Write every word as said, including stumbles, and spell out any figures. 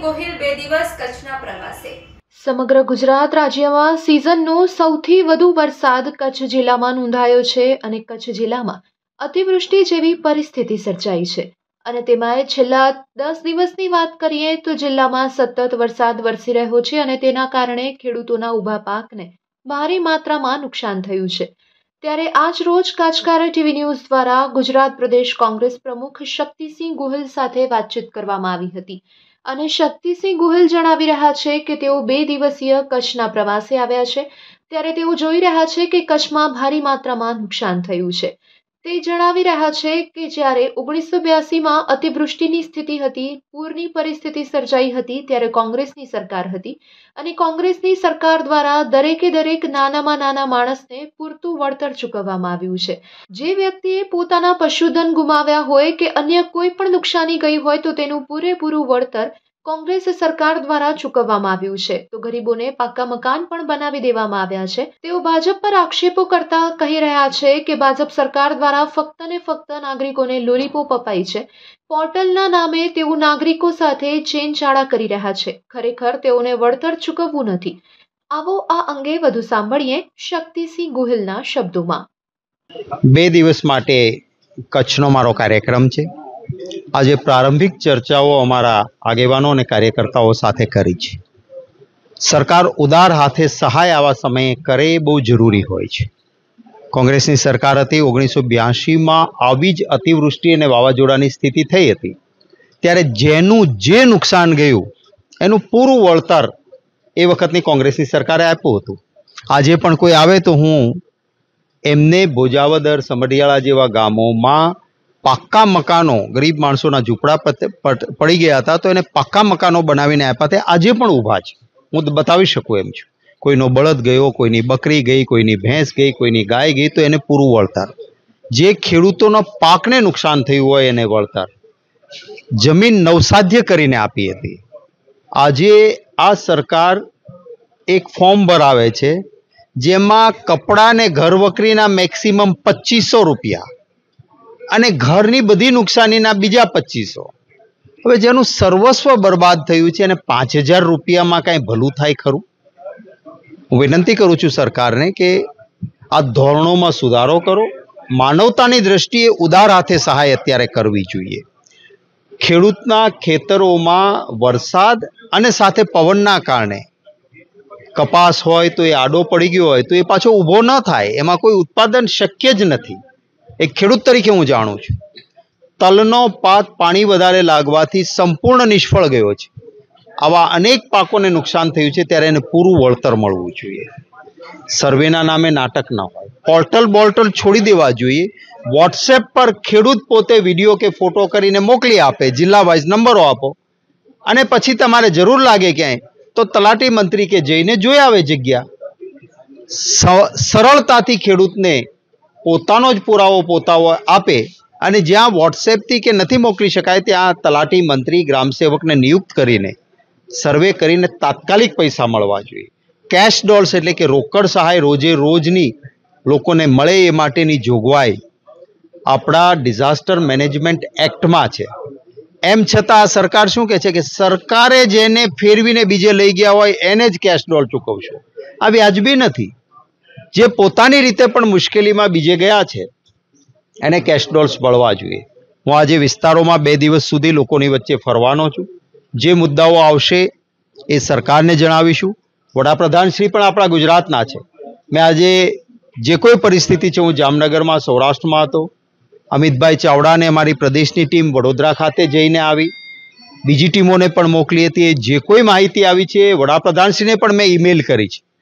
ગોહિલ બે દિવસ કચ્છના પ્રવાસે। સમગ્ર ગુજરાત રાજ્યમાં સિઝનનો સૌથી વધુ વરસાદ કચ્છ જિલ્લામાં નોંધાયો છે અને કચ્છ જિલ્લામાં અતિવૃષ્ટિ જેવી પરિસ્થિતિ સર્જાઈ છે અને તેમાંય છેલ્લા દસ દિવસની વાત કરીએ તો જિલ્લામાં સતત વરસાદ વરસી રહ્યો છે અને તેના કારણે ખેડૂતોના ઊભા પાકને ભારે માત્રામાં નુકસાન થયું છે। ત્યારે આજ રોજ કાચકારા ટીવી ન્યૂઝ દ્વારા ગુજરાત પ્રદેશ કોંગ્રેસ પ્રમુખ શક્તિસિંહ ગોહિલ સાથે વાતચીત કરવામાં આવી હતી અને શક્તિસિંહ ગોહિલ જણાવી રહ્યા છે કે તેઓ બે દિવસીય કચ્છના પ્રવાસે આવ્યા છે ત્યારે તેઓ જોઈ રહ્યા છે કે કચ્છમાં ભારે માત્રામાં નુકસાન થયું છે। તે જણાવી રહ્યા છે કે જ્યારે ઓગણીસો બ્યાસીમાં અતિવૃષ્ટિની સ્થિતિ હતી, પૂરની પરિસ્થિતિ સર્જાઈ હતી ત્યારે કોંગ્રેસની સરકાર હતી અને કોંગ્રેસની સરકાર દ્વારા દરેકે દરેક નાનામાં નાના માણસને પૂરતું વળતર ચૂકવવામાં આવ્યું છે। જે વ્યક્તિએ પોતાના પશુધન ગુમાવ્યા હોય કે અન્ય કોઈ પણ નુકસાની ગઈ હોય તો તેનું પૂરેપૂરું વળતર કોંગ્રેસ સરકાર દ્વારા ચૂકવવામાં આવ્યું છે તો ગરીબોને પાકા મકાન પણ બનાવી દેવામાં આવ્યા છે। તેઓ ભાજપ પર આક્ષેપો કરતા કહી રહ્યા છે કે ભાજપ સરકાર દ્વારા ફક્ત ને ફક્ત નાગરિકોને લોલીપોપ અપાઈ છે। પોર્ટલના નામે તેઓ નાગરિકો સાથે ચેનચાળા કરી રહ્યા છે, ખરેખર તેઓને વળતર ચૂકવવું નથી। આવો આ અંગે વધુ સાંભળીએ શક્તિસિંહ ગોહિલના શબ્દોમાં। બે દિવસ માટે કચ્છનો મારો કાર્યક્રમ છે। આજે પ્રારંભિક ચર્ચાઓ અમારા આગેવાનો અને કાર્યકર્તાઓ સાથે કરી છે। સરકાર ઉદાર હાથે સહાય આવા સમયે કરે બહુ જરૂરી હોય છે। કોંગ્રેસની સરકાર હતી, ઓગણીસો બ્યાસીમાં આવી જ અતિવૃષ્ટિ અને વાવાઝોડાની સ્થિતિ થઈ હતી ત્યારે જેનું જે નુકસાન ગયું એનું પૂરું વળતર એ વખતની કોંગ્રેસની સરકારે આપ્યું હતું। આજે પણ કોઈ આવે તો હું એમને ભોજાવદર, સમઢિયાળા જેવા ગામોમાં પાક્કા મકાનો, ગરીબ માણસોના ઝૂંપડા પડી ગયા હતા તો એને પાક્કા મકાનો બનાવીને આપ્યા તે આજે પણ ઊભા છે। હું બતાવી શકું એમ છું। કોઈનો બળદ ગયો, કોઈની બકરી ગઈ, કોઈની ભેંસ ગઈ, કોઈની ગાય ગઈ તો એને પૂરું વળતર। જે ખેડૂતોના પાકને નુકસાન થયું હોય એને વળતર જમીન નવસાધ્ય કરીને આપી હતી। આજે આ સરકાર એક ફોર્મ ભરાવે છે જેમાં કપડાં ને ઘરવકરીના મેક્સિમમ પચીસો રૂપિયા અને ઘરની બધી નુકસાનીના બીજા પચીસો। હવે જેનું સર્વસ્વ બરબાદ થયું છે અને પાંચ હજાર રૂપિયામાં કાંઈ ભલું થાય ખરું? હું વિનંતી કરું છું સરકારને કે આ ધોરણોમાં સુધારો કરો। માનવતાની દ્રષ્ટિએ ઉદાર હાથે સહાય અત્યારે કરવી જોઈએ। ખેડૂતના ખેતરોમાં વરસાદ અને સાથે પવનના કારણે કપાસ હોય તો એ આડો પડી ગયો હોય તો એ પાછો ઊભો ન થાય, એમાં કોઈ ઉત્પાદન શક્ય જ નથી। એક ખેડૂત તરીકે હું જાણું છું તલનો પાક પાણી વધારે લાગવાથી સંપૂર્ણ નિષ્ફળ ગયો છે। આવા અનેક પાકોને નુકસાન થયું છે ત્યારે એને પૂરું વળતર મળવું જોઈએ। સર્વેના નામે નાટક ન હોય, પોર્ટલ બોર્ટલ છોડી દેવા જોઈએ। વોટ્સએપ પર ખેડૂત પોતે વિડીયો કે ફોટો કરીને મોકલી આપે, જિલ્લા વાઇઝ નંબરો આપો અને પછી તમારે જરૂર લાગે ક્યાંય તો તલાટી મંત્રી કે જઈને જોઈ આવે જગ્યા। સરળતાથી ખેડૂતને પોતાનો જ પુરાવો પોતાવો આપે અને જ્યાં વોટ્સએપથી કે નથી મોકલી શકાય ત્યાં તલાટી મંત્રી ગ્રામસેવકને નિયુક્ત કરીને સર્વે કરીને તાત્કાલિક પૈસા મળવા જોઈએ। કેશ ડોલ્સ એટલે કે રોકડ સહાય રોજે રોજની લોકોને મળે એ માટેની જોગવાઈ આપણા ડિઝાસ્ટર મેનેજમેન્ટ એક્ટમાં છે। એમ છતાં આ સરકાર શું કહે છે કે સરકારે જેને ફેરવીને બીજે લઈ ગયા હોય એને જ કેશ ડોલ ચૂકવશો। આ વ્યાજબી નથી। જે પોતાની રીતે પણ મુશ્કેલીમાં બીજે ગયા છે એને કેશ ડોલ્સ મળવા જોઈએ। હું આજે વિસ્તારોમાં બે દિવસ સુધી લોકોની વચ્ચે ફરવાનો છું। જે મુદ્દાઓ આવશે એ સરકારને જણાવીશું। વડાપ્રધાનશ્રી પણ આપણા ગુજરાતના છે। મેં આજે જે કોઈ પરિસ્થિતિ છે, હું જામનગરમાં, સૌરાષ્ટ્રમાં હતો, અમિતભાઈ ચાવડાને અમારી પ્રદેશની ટીમ વડોદરા ખાતે જઈને આવી, બીજી ટીમોને પણ મોકલી હતી। જે કોઈ માહિતી આવી છે વડાપ્રધાનશ્રીને પણ મેં ઈમેલ કરી છે।